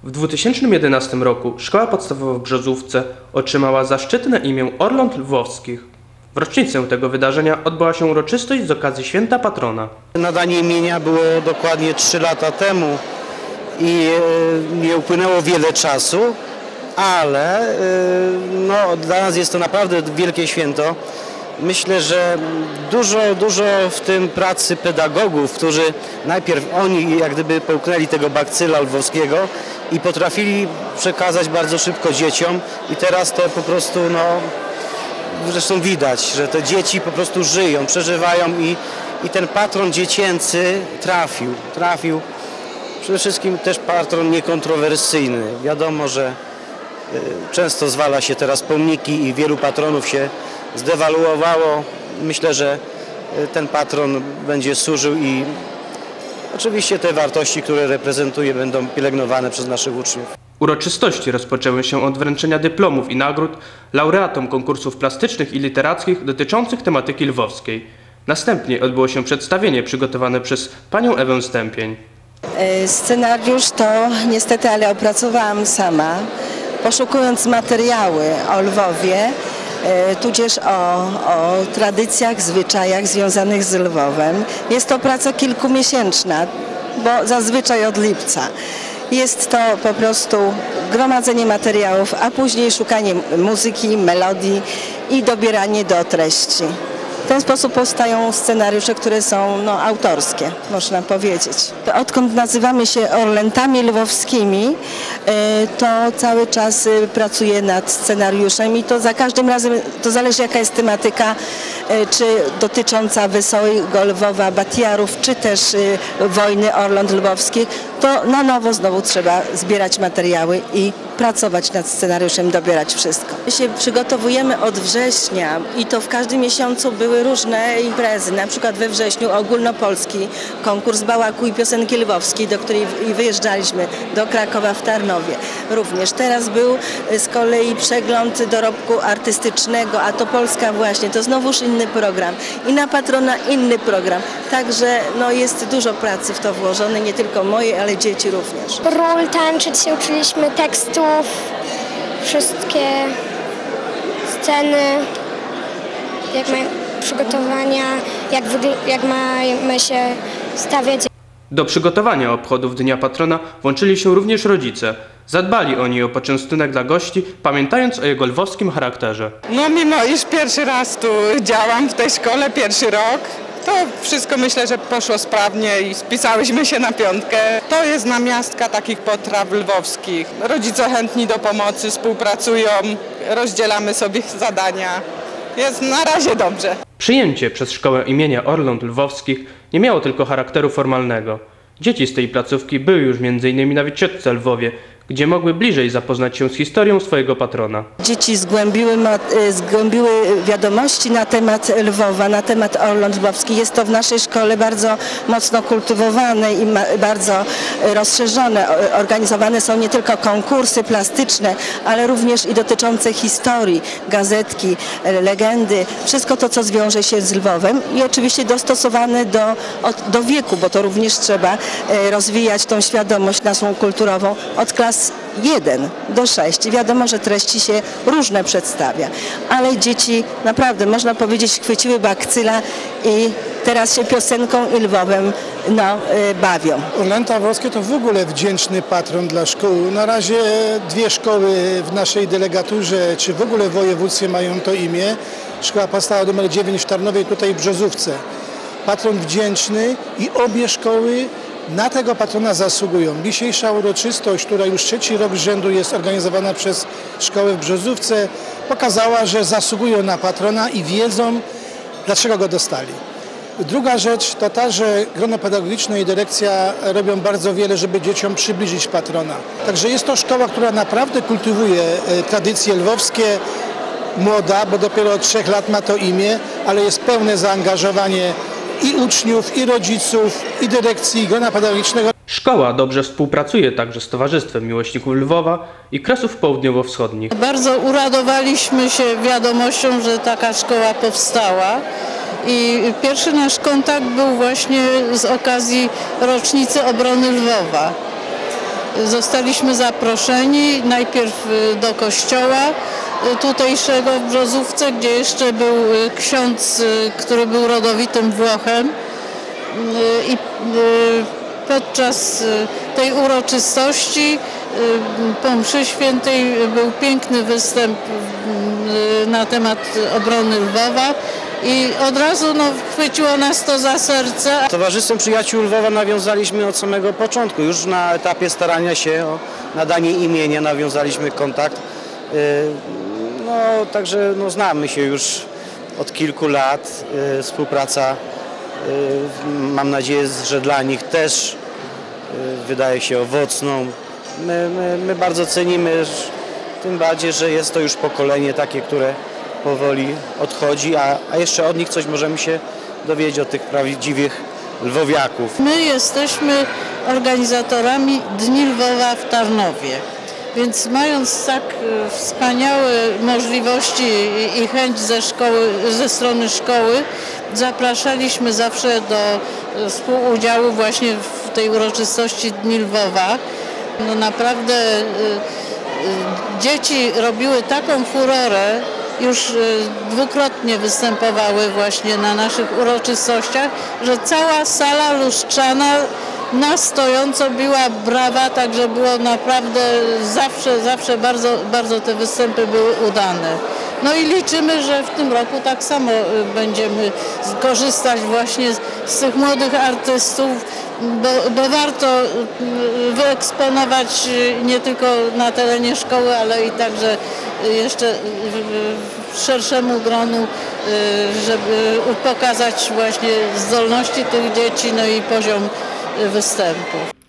W 2011 roku Szkoła Podstawowa w Brzozówce otrzymała zaszczytne imię Orląt Lwowskich. W rocznicę tego wydarzenia odbyła się uroczystość z okazji Święta Patrona. Nadanie imienia było dokładnie 3 lata temu i nie upłynęło wiele czasu, ale dla nas jest to naprawdę wielkie święto. Myślę, że dużo w tym pracy pedagogów, którzy najpierw oni jak gdyby połknęli tego bakcyla lwowskiego i potrafili przekazać bardzo szybko dzieciom i teraz to po prostu zresztą widać, że te dzieci po prostu żyją, przeżywają i ten patron dziecięcy trafił. Przede wszystkim też patron niekontrowersyjny. Wiadomo, że często zwala się teraz pomniki i wielu patronów się zdewaluowało. Myślę, że ten patron będzie służył i oczywiście te wartości, które reprezentuje, będą pielęgnowane przez naszych uczniów. Uroczystości rozpoczęły się od wręczenia dyplomów i nagród laureatom konkursów plastycznych i literackich dotyczących tematyki lwowskiej. Następnie odbyło się przedstawienie przygotowane przez panią Ewę Stępień. Scenariusz to niestety, ale opracowałam sama, poszukując materiały o Lwowie, tudzież o tradycjach, zwyczajach związanych z Lwowem. Jest to praca kilkumiesięczna, bo zazwyczaj od lipca. Jest to po prostu gromadzenie materiałów, a później szukanie muzyki, melodii i dobieranie do treści. W ten sposób powstają scenariusze, które są autorskie, można powiedzieć. Odkąd nazywamy się Orlętami Lwowskimi, to cały czas pracuję nad scenariuszem i to za każdym razem, to zależy jaka jest tematyka, czy dotycząca wesołego Lwowa, Batiarów, czy też wojny Orląt Lwowskich, to na nowo znowu trzeba zbierać materiały i pracować nad scenariuszem, dobierać wszystko. My się przygotowujemy od września i to w każdym miesiącu były różne imprezy. Na przykład we wrześniu ogólnopolski konkurs bałaku i piosenki lwowskiej, do której wyjeżdżaliśmy do Krakowa w Tarnowie. Również teraz był z kolei przegląd dorobku artystycznego, a to Polska właśnie, to znowuż inny program. I na patrona inny program. Także jest dużo pracy w to włożone, nie tylko moje, ale dzieci również. Ról tańczyć się uczyliśmy, tekstów, wszystkie sceny, jak mają przygotowania, jak mamy się stawiać. Do przygotowania obchodów Dnia Patrona włączyli się również rodzice. Zadbali oni o poczęstunek dla gości, pamiętając o jego lwowskim charakterze. Mimo iż pierwszy raz tu działam w tej szkole, pierwszy rok, to wszystko myślę, że poszło sprawnie i spisałyśmy się na 5. To jest namiastka takich potraw lwowskich. Rodzice chętni do pomocy, współpracują, rozdzielamy sobie zadania. Jest na razie dobrze. Przyjęcie przez szkołę imienia Orląt Lwowskich nie miało tylko charakteru formalnego. Dzieci z tej placówki były już m.in. na wycieczce w Lwowie, gdzie mogły bliżej zapoznać się z historią swojego patrona. Dzieci zgłębiły wiadomości na temat Lwowa, na temat Orląt Lwowskich. Jest to w naszej szkole bardzo mocno kultywowane i bardzo rozszerzone. Organizowane są nie tylko konkursy plastyczne, ale również i dotyczące historii, gazetki, legendy, wszystko to, co zwiąże się z Lwowem i oczywiście dostosowane do wieku, bo to również trzeba rozwijać tą świadomość naszą kulturową od klas 1 do 6. Wiadomo, że treści się różne przedstawia, ale dzieci naprawdę, można powiedzieć, chwyciły bakcyla i teraz się piosenką i Lwowem bawią. Orlęta Lwowskie to w ogóle wdzięczny patron dla szkół. Na razie 2 szkoły w naszej delegaturze, czy w ogóle w województwie mają to imię. Szkoła podstawowa nr 9 w Tarnowie i tutaj w Brzozówce. Patron wdzięczny i obie szkoły na tego patrona zasługują. Dzisiejsza uroczystość, która już 3. rok z rzędu jest organizowana przez szkołę w Brzozówce, pokazała, że zasługują na patrona i wiedzą, dlaczego go dostali. Druga rzecz to ta, że grono pedagogiczne i dyrekcja robią bardzo wiele, żeby dzieciom przybliżyć patrona. Także jest to szkoła, która naprawdę kultywuje tradycje lwowskie, młoda, bo dopiero od 3 lat ma to imię, ale jest pełne zaangażowanie i uczniów, i rodziców, i dyrekcji, i grona pedagogicznego. Szkoła dobrze współpracuje także z Towarzystwem Miłośników Lwowa i Kresów Południowo-Wschodnich. Bardzo uradowaliśmy się wiadomością, że taka szkoła powstała i pierwszy nasz kontakt był właśnie z okazji rocznicy obrony Lwowa. Zostaliśmy zaproszeni najpierw do kościoła tutejszego w Brzozówce, gdzie jeszcze był ksiądz, który był rodowitym Włochem. I podczas tej uroczystości po mszy świętej był piękny występ na temat obrony Lwowa i od razu chwyciło nas to za serce. Z Towarzystwem Przyjaciół Lwowa nawiązaliśmy od samego początku. Już na etapie starania się o nadanie imienia nawiązaliśmy kontakt. Także znamy się już od kilku lat. Współpraca, mam nadzieję, że dla nich też wydaje się owocną. My bardzo cenimy, tym bardziej, że jest to już pokolenie takie, które powoli odchodzi, a jeszcze od nich coś możemy się dowiedzieć, od tych prawdziwych lwowiaków. My jesteśmy organizatorami Dni Lwowa w Tarnowie, więc mając tak wspaniałe możliwości i chęć ze strony szkoły, zapraszaliśmy zawsze do współudziału właśnie w tej uroczystości Dni Lwowa. Naprawdę dzieci robiły taką furorę, już dwukrotnie występowały właśnie na naszych uroczystościach, że cała sala lustrzana na stojąco biła brawa, także było naprawdę zawsze bardzo te występy były udane. No i liczymy, że w tym roku tak samo będziemy korzystać właśnie z tych młodych artystów, bo warto wyeksponować nie tylko na terenie szkoły, ale i także jeszcze szerszemu gronu, żeby pokazać właśnie zdolności tych dzieci, no i poziom występów.